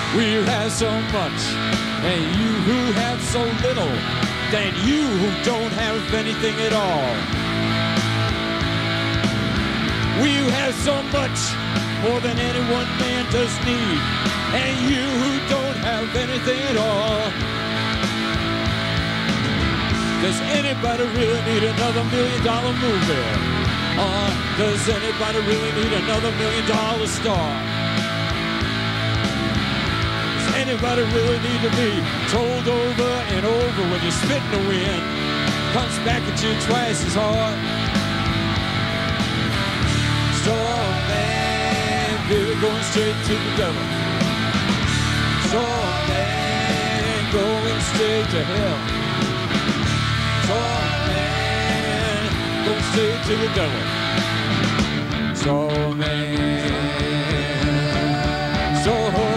We who have so much, and you who have so little, than you who don't have anything at all. We who have so much, more than any one man does need, and you who don't have anything at all. Does anybody really need another $1 million movie? Or does anybody really need another $1 million star? Anybody really need to be told over and over when you spit in the wind comes back at you twice as hard? Strong man, baby, going straight to the devil. Strong man, going straight to hell. Strong man, going straight to the devil. Strong man, strong man.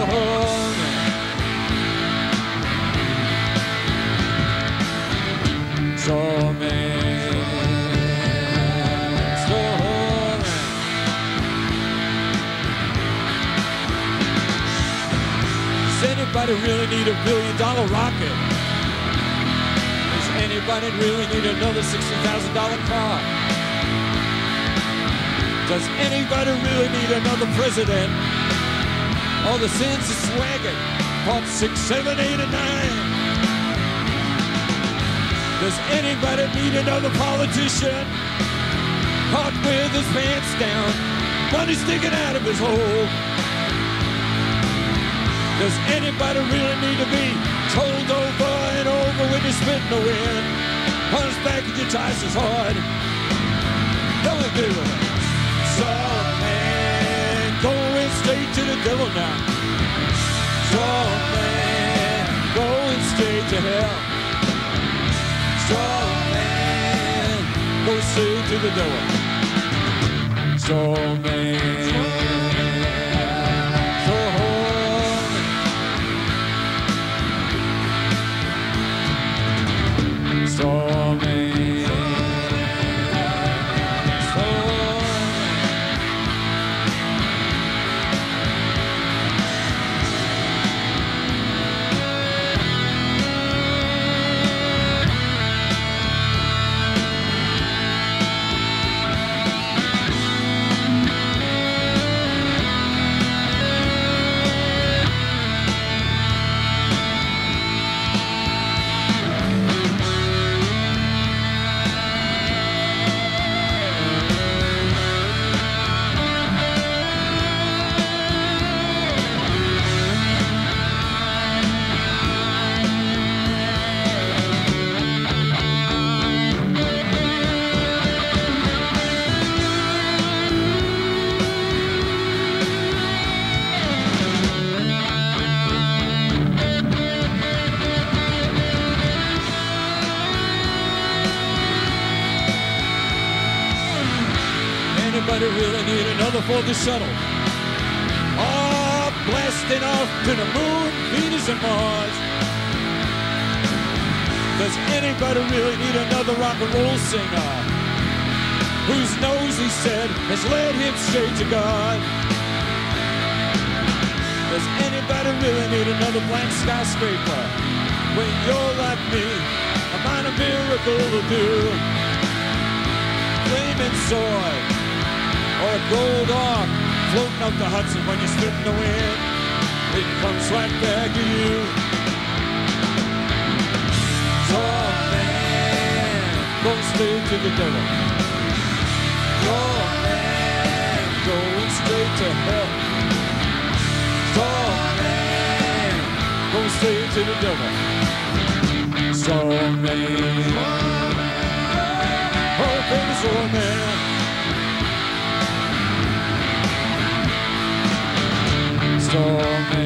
Strong man, strong man. Does anybody really need $1 billion rocket? Does anybody really need another $60,000 car? Does anybody really need another president? All the sins of swagging, part 6, 7, 8, and 9. Does anybody need another politician? Caught with his pants down, money sticking out of his hole. Does anybody really need to be told over and over when you spit in the wind? Comes back at you twice as hard. Don't we do it? Strong man, going straight to the devil now. Strong man, going straight to hell. Strong man, go straight to the devil. Strong man, strong man, strong man, Anybody really need another for the shuttle? Oh, blasting off to the moon, Venus, and Mars. Does anybody really need another rock and roll singer whose nose, he said, has led him straight to God? Does anybody really need another blank skyscraper when you're like me, a minor miracle will do? Flaming sword or a gold arm floating up the Hudson when you spit in the wind, it comes right back to you. Strong man, going straight to the devil. Strong man, going straight to hell. Strong man, going straight to the devil. Strong man, oh baby, strong man. Strong man.